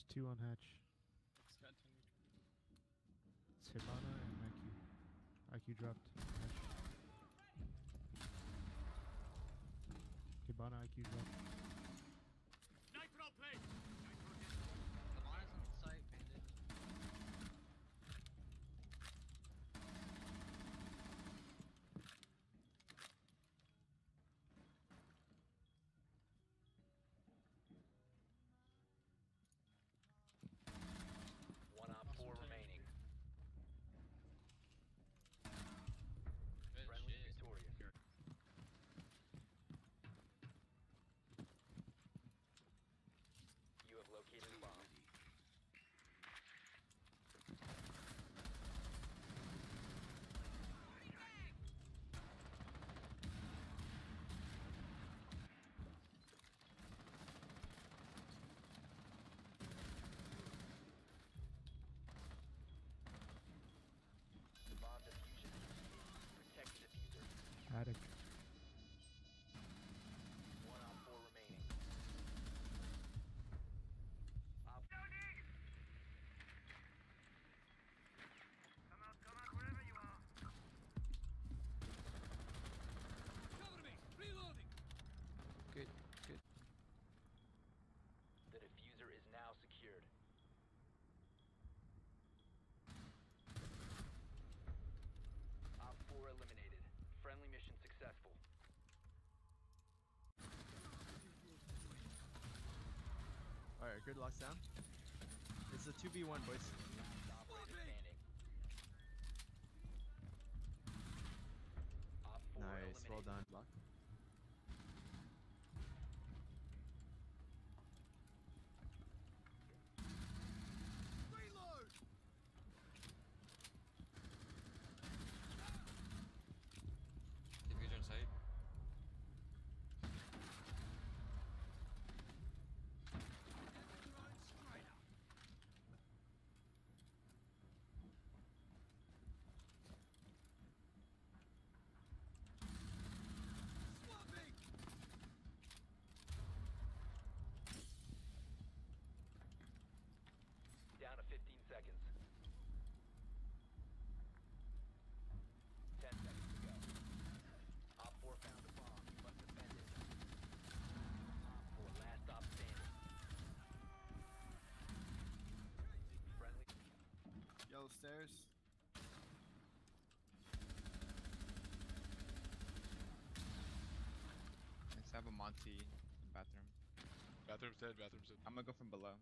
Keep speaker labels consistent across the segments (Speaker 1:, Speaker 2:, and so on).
Speaker 1: There's two on hatch. It's Hibana and IQ. IQ dropped. Hatch. Hibana, IQ dropped.
Speaker 2: Nitro plate!
Speaker 3: Hibana's on site, bandit.
Speaker 4: One op 4 remaining.
Speaker 3: Good
Speaker 4: Friendly
Speaker 3: shit.
Speaker 4: victorious. You have located a bomb. The bomb diffusion. Protect the diffuser.
Speaker 1: Attic.
Speaker 4: One op 4 remaining. Op
Speaker 2: Come out, wherever you are. Cover me! Reloading!
Speaker 1: Good.
Speaker 4: The diffuser is now secured. Op 4 eliminated. Friendly mission successful.
Speaker 5: Alright, good lockdown. It's a 2v1, boys.
Speaker 4: Last operator standing. Op 4
Speaker 5: Nice, well
Speaker 4: eliminated.
Speaker 5: done. Lock.
Speaker 2: Reload!
Speaker 3: Diffuser on site.
Speaker 2: Swapping!
Speaker 4: Down to 15 seconds. 10 seconds to go. Op 4 found the bomb. You must defend it. Op 4, last stop standing. Friendly.
Speaker 5: Yellow stairs.
Speaker 6: Let's have a Monty in the bathroom.
Speaker 7: Bathroom's dead.
Speaker 6: I'm gonna go from below.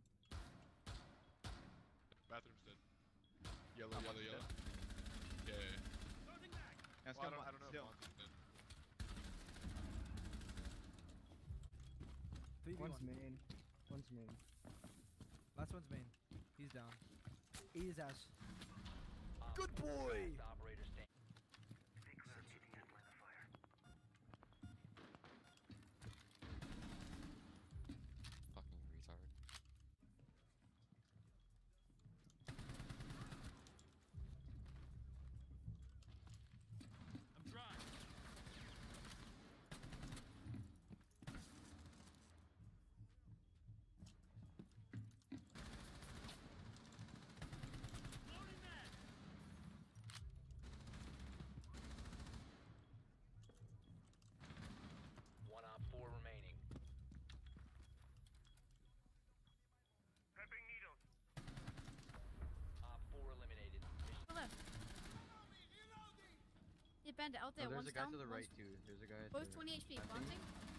Speaker 7: Bathroom's dead. Yellow. Yeah.
Speaker 2: Loading back!
Speaker 6: Let's
Speaker 7: Well,
Speaker 6: go
Speaker 7: I don't know if
Speaker 6: still.
Speaker 7: Monty's dead.
Speaker 8: One's main. One's main. Last one's main. He's down. Eat his ass.
Speaker 4: Op
Speaker 8: Good
Speaker 4: 4,
Speaker 8: boy!
Speaker 4: last operator standing.
Speaker 3: Fucking retard.
Speaker 2: I'm dry. Loading that!
Speaker 4: One op 4 remaining.
Speaker 2: Prepping needles.
Speaker 4: Op 4 eliminated.
Speaker 9: Hello. Yeah, Bandit out there.
Speaker 5: Oh, there's
Speaker 9: One's
Speaker 5: a guy
Speaker 9: down.
Speaker 5: to the right
Speaker 9: One's-
Speaker 5: too. There's a guy.
Speaker 9: Both 20 HP. Planting.